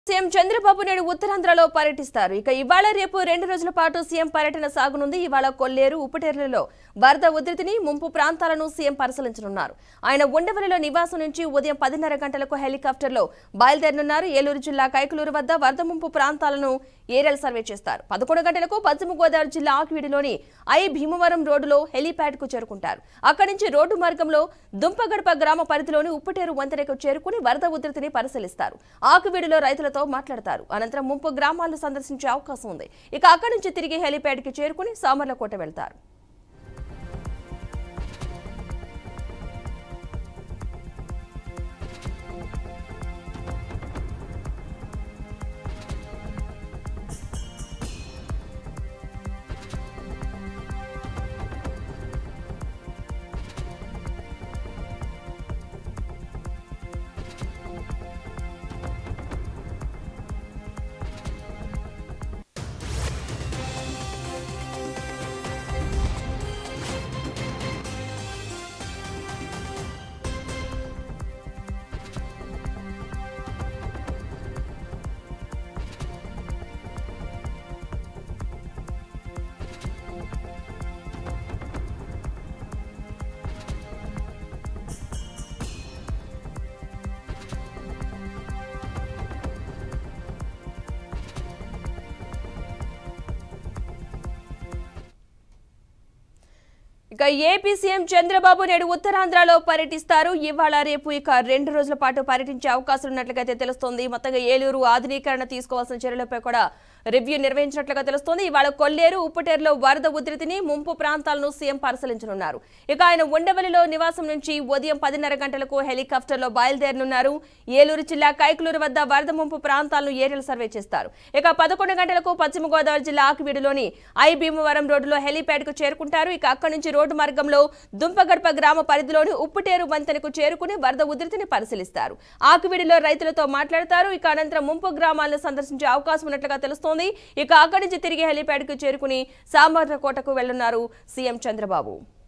CM Chandrababu Naidu ఉత్తరాంధ్రలో పర్యటిస్తారు. ఇక ఇవాళ రేపు 2 రోజుల పాటు సీఎం పర్యటన సాగనుంది. ఇవాళ కొల్లేరు, ఉప్పటేరులలో వరద ఉధృతిని, ముంపు ప్రాంతాలను సీఎం పరిశీలించనున్నారు. ఆయన ఉండవల్లిలో నివాసం నుంచి ఉదయం 10:30 గంటలకు హెలికాప్టర్లో బయలుదేరనున్నారు. ఏలూరు జిల్లా కైకలూరు వద్ద వరద ముంపు ప్రాంతాలను ఏరియల్ సర్వే చేస్తారు. 11 గంటలకు పశ్చిమ గోదావరి జిల్లా ఆకివీడులోని ఐ భీమవరం రోడ్డులో హెలీప్యాడ్ కు చేరుకుంటారు. అక్కడి నుంచి రోడ్డు మార్గంలో దుంపగడప గ్రామ పరిధిలోని ఉప్పటేరు వంతెనకు చేరుకుని వరద ఉధృతిని పరిశీలిస్తారు. ఆకివీడులో రైతులతో మాట్లాడతారు. అనంతరం ముంపు గ్రామాలను సందర్శించే అవకాశం ఉంది. ఇక అక్కడి నుంచి తిరిగి హెలీప్యాడ్ కి చేరుకుని సామర్లకోట వెళ్తారు. ఇక ఏపీ సీఎం చంద్రబాబు నాయుడు ఉత్తరాంధ్రలో పర్యటిస్తారు. ఇవాళ రేపు ఇక 2 రోజుల పాటు పర్యటించే అవకాశం ఉన్నట్లుగా తెలుస్తోంది. మొత్తంగా ఏలూరు ఆధునీకరణ తీసుకోవాల్సిన చర్యలపై కూడా రివ్యూ నిర్వహించినట్లుగా తెలుస్తోంది. ఇవాళ కొల్లేరు, ఉప్పటేరులో వరద ఉధృతిని, ముంపు ప్రాంతాలను సీఎం పరిశీలించనున్నారు. ఇక ఆయన ఉండవల్లిలో నివాసం నుంచి ఉదయం 10:30 గంటలకు హెలికాప్టర్లో బయలుదేరనున్నారు. ఏలూరు జిల్లా కైకలూరు వద్ద వరద ముంపు ప్రాంతాలను ఏరియల్ సర్వే చేస్తారు. ఇక 11 గంటలకు పశ్చిమ గోదావరి జిల్లా ఆకివీడులోని ఐ భీమవరం రోడ్డులో హెలీప్యాడ్ కు చేరుకుంటారు. ఇక అక్కడి నుంచి రోడ్డు మార్గంలో దుంపగడప గ్రామ పరిధిలోని ఉప్పటేరు వంతెనకు చేరుకుని వరద ఉధృతిని పరిశీలిస్తారు. ఆకివీడులో రైతులతో మాట్లాడతారు. ఇక అనంతరం ముంపు గ్రామాలను సందర్శించే అవకాశం ఉన్నట్లుగా తెలుస్తోంది. ఇక అక్కడి నుంచి తిరిగి హెలీప్యాడ్ కు చేరుకుని సామర్లకోటకు వెళ్లనున్నారు సీఎం చంద్రబాబు.